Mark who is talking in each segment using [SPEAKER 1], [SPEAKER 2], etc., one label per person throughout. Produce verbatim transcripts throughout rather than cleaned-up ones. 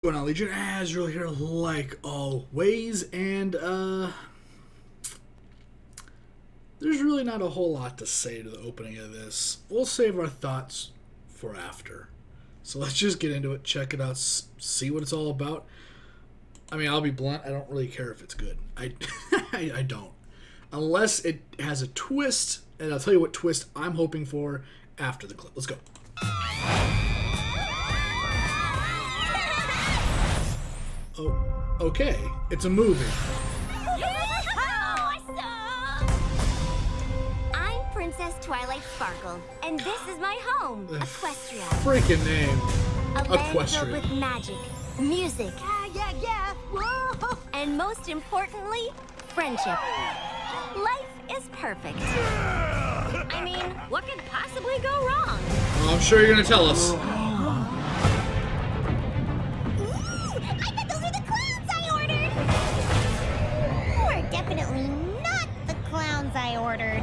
[SPEAKER 1] What's going on, Legion? Azrael here, like always, and uh, there's really not a whole lot to say to the opening of this. We'll save our thoughts for after. So let's just get into it, check it out, see what it's all about. I mean, I'll be blunt, I don't really care if it's good. I, I, I don't. Unless it has a twist, and I'll tell you what twist I'm hoping for after the clip. Let's go. Oh, okay. It's a movie.
[SPEAKER 2] I'm Princess Twilight Sparkle, and this is my home,
[SPEAKER 1] The
[SPEAKER 2] Equestria.
[SPEAKER 1] Freaking name.
[SPEAKER 2] A land filled
[SPEAKER 1] Equestria.
[SPEAKER 2] with magic, music,
[SPEAKER 3] Yeah, yeah, yeah. Whoa.
[SPEAKER 2] and most importantly, friendship. Life is perfect. I mean, what could possibly go wrong?
[SPEAKER 1] Well, I'm sure you're going to tell us.
[SPEAKER 2] Ooh, I bet those are the clowns I ordered! Or definitely not the clowns I ordered.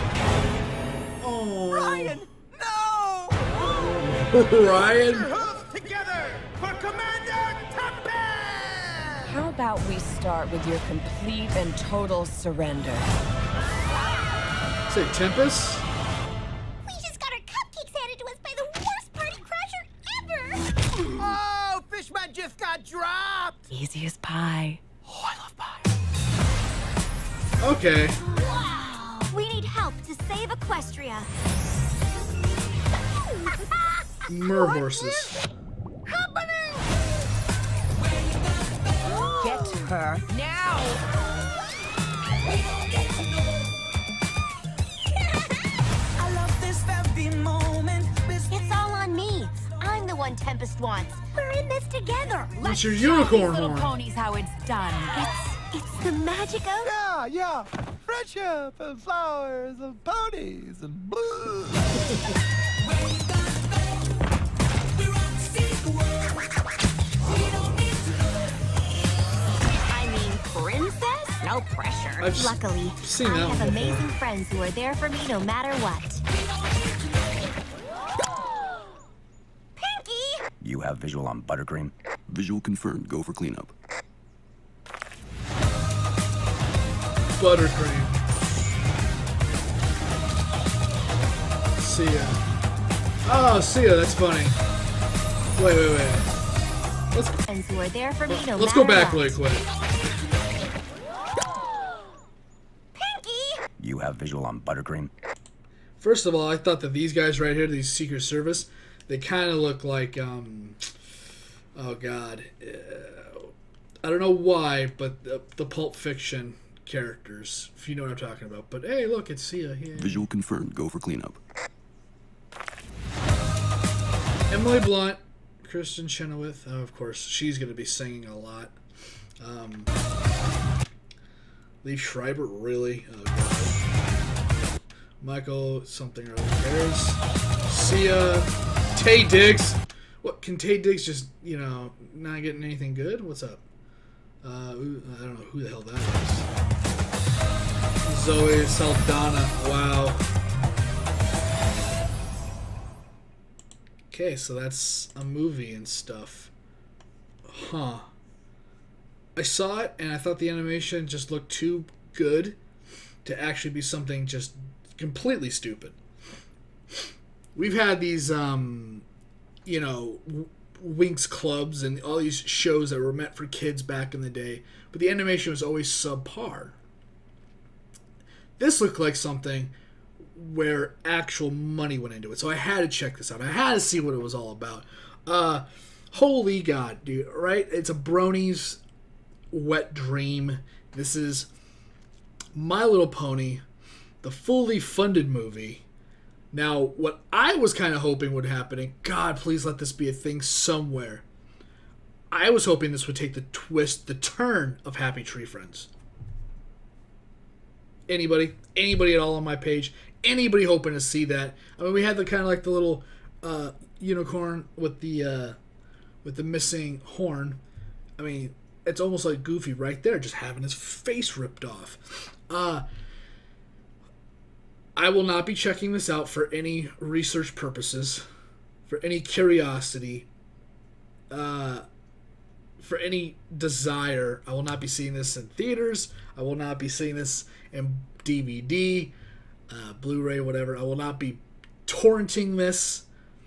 [SPEAKER 1] Oh.
[SPEAKER 3] Ryan, no!
[SPEAKER 1] Ryan?
[SPEAKER 3] Your hooves together for Commander Tempest!
[SPEAKER 4] How about we start with your complete and total surrender?
[SPEAKER 1] Say Tempest?
[SPEAKER 2] We just got our cupcakes handed to us by the worst party crasher ever!
[SPEAKER 3] Oh, Fishman just got dropped!
[SPEAKER 4] Easy as pie.
[SPEAKER 3] Oh, I love pie.
[SPEAKER 1] Okay.
[SPEAKER 2] Wow! We need help to save Equestria.
[SPEAKER 1] Mer horses.
[SPEAKER 3] Happening!
[SPEAKER 4] Get her now!
[SPEAKER 3] I love this very moment.
[SPEAKER 2] It's all on me. I'm the one Tempest wants. We're in this together.
[SPEAKER 1] What's your unicorn
[SPEAKER 4] Little
[SPEAKER 1] horn?
[SPEAKER 4] ponies how it's done.
[SPEAKER 2] It's, it's the magic of...
[SPEAKER 3] Yeah, yeah. Friendship and flowers and ponies and blue.
[SPEAKER 2] I mean, princess? No pressure.
[SPEAKER 1] I've s-
[SPEAKER 2] Luckily,
[SPEAKER 1] seen
[SPEAKER 2] I
[SPEAKER 1] that
[SPEAKER 2] have
[SPEAKER 1] one before.
[SPEAKER 2] amazing friends who are there for me no matter what. Pinky!
[SPEAKER 5] You have visual on buttercream?
[SPEAKER 6] Visual confirmed. Go for cleanup.
[SPEAKER 1] Buttercream. See ya. Oh, see ya. That's funny. Wait, wait, wait. Let's
[SPEAKER 2] Friends who are there for me no
[SPEAKER 1] let's
[SPEAKER 2] matter
[SPEAKER 1] go back
[SPEAKER 2] what.
[SPEAKER 1] really quick.
[SPEAKER 2] Pinky!
[SPEAKER 5] You have visual on buttercream?
[SPEAKER 1] First of all, I thought that these guys right here, these Secret Service, they kind of look like, um, oh god, uh, I don't know why, but the, the Pulp Fiction characters, if you know what I'm talking about. But hey, look, it's Sia here.
[SPEAKER 6] Visual confirmed. Go for cleanup.
[SPEAKER 1] Emily Blunt, Kristen Chenoweth, oh, of course, she's going to be singing a lot. Um, Lee Schreiber, really? Oh, God. Michael something or other. There's Sia, Tay Diggs. What, can Tay Diggs just, you know, not getting anything good? What's up? Uh, ooh, I don't know who the hell that is. Zoe Saldana, wow. Okay, so that's a movie and stuff. Huh. I saw it and I thought the animation just looked too good to actually be something just completely stupid. We've had these, um, you know, w- Winx clubs and all these shows that were meant for kids back in the day, but the animation was always subpar. This looked like something where actual money went into it. So I had to check this out. I had to see what it was all about. Uh, holy God, dude, right? It's a Bronies wet dream. This is My Little Pony, the fully funded movie. Now, what I was kind of hoping would happen, and God, please let this be a thing somewhere. I was hoping this would take the twist, the turn of Happy Tree Friends. Anybody? Anybody at all on my page? Anybody hoping to see that? I mean, we had the kind of like the little uh, unicorn with the uh, with the missing horn. I mean, it's almost like Goofy right there, just having his face ripped off. Uh, I will not be checking this out for any research purposes, for any curiosity. Uh, for any desire, I will not be seeing this in theaters. I will not be seeing this in D V D, uh, Blu-ray, whatever. I will not be torrenting this.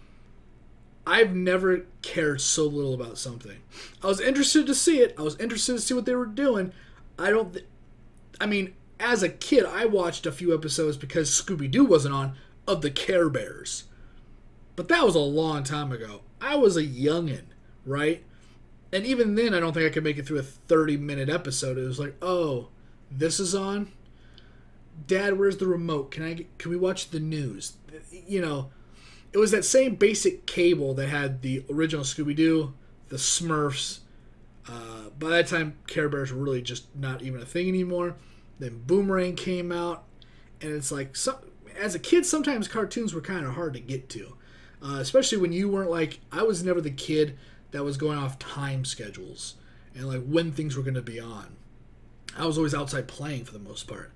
[SPEAKER 1] I've never cared so little about something. I was interested to see it. I was interested to see what they were doing. I don't... Th- I mean, as a kid, I watched a few episodes because Scooby-Doo wasn't on, of the Care Bears. But that was a long time ago. I was a youngin', right? And even then, I don't think I could make it through a thirty-minute episode. It was like, oh, this is on? Dad, where's the remote? Can I get, can we watch the news? You know... It was that same basic cable that had the original Scooby-Doo, the Smurfs. Uh, by that time, Care Bears were really just not even a thing anymore. Then Boomerang came out, and it's like, so, as a kid, sometimes cartoons were kind of hard to get to. Uh, especially when you weren't like, I was never the kid that was going off time schedules and like when things were going to be on. I was always outside playing for the most part.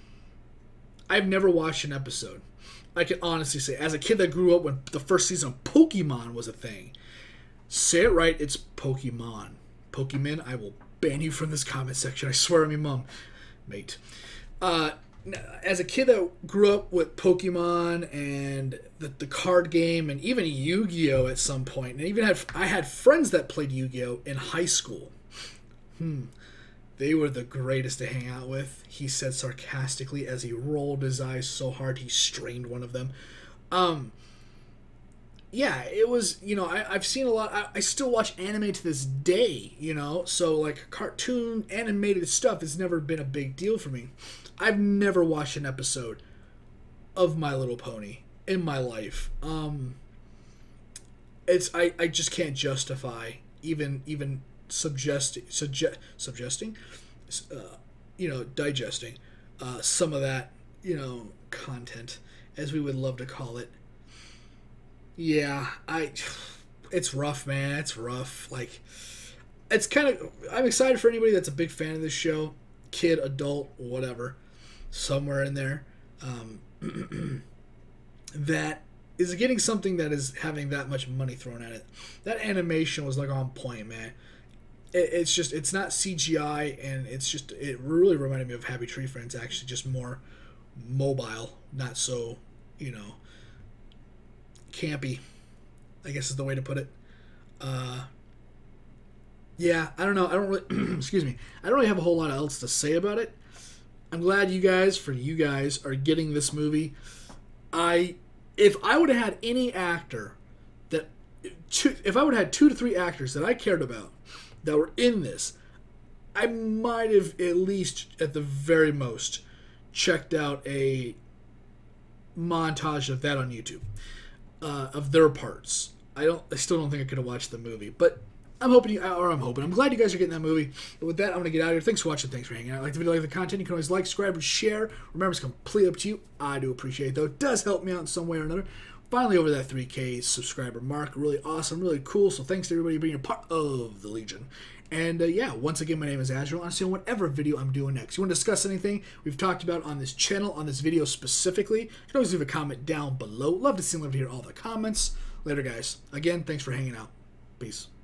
[SPEAKER 1] I've never watched an episode. I can honestly say, as a kid that grew up when the first season of Pokemon was a thing, say it right, it's Pokemon. Pokemon, I will ban you from this comment section. I swear on my mom, mate. Uh, as a kid that grew up with Pokemon and the, the card game and even Yu-Gi-Oh! At some point, and even had I had friends that played Yu-Gi-Oh! In high school. Hmm. They were the greatest to hang out with, he said sarcastically as he rolled his eyes so hard he strained one of them. Um, yeah, it was, you know, I, I've seen a lot. I, I still watch anime to this day, you know, so like cartoon animated stuff has never been a big deal for me. I've never watched an episode of My Little Pony in my life. Um, it's I, I just can't justify even even suggesting suggest suggesting uh, you know digesting uh, some of that, you know, content, as we would love to call it. Yeah, I it's rough, man. It's rough. Like, it's kind of, I'm excited for anybody that's a big fan of this show, kid, adult, whatever, somewhere in there, um, that is getting something that is having that much money thrown at it. That animation was like on point, man. It, it's just, it's not C G I, and it's just, it really reminded me of Happy Tree Friends, actually, just more mobile, not so, you know, campy, I guess is the way to put it. Uh, yeah, I don't know. I don't really, excuse me. I don't really have a whole lot else to say about it. I'm glad you guys, for you guys, are getting this movie. I, if I would have had any actor that, two, if I would have had two to three actors that I cared about that were in this, I might have at least, at the very most, checked out a montage of that on YouTube. Uh, of their parts. I don't. I still don't think I could have watched the movie, but I'm hoping you, or I'm hoping, I'm glad you guys are getting that movie. But with that, I'm gonna get out of here. Thanks for watching. Thanks for hanging out. Like the video, like the content. You can always like, subscribe, and share. Remember, it's completely up to you. I do appreciate it, though. It does help me out in some way or another. Finally, over that three K subscriber mark. Really awesome, really cool. So thanks to everybody for being a part of the Legion. And uh, yeah, once again, my name is Azrael. I'll see you on whatever video I'm doing next. You want to discuss anything we've talked about on this channel, on this video specifically, you can always leave a comment down below. Love to see and love to hear all the comments. Later, guys. Again, thanks for hanging out. Peace.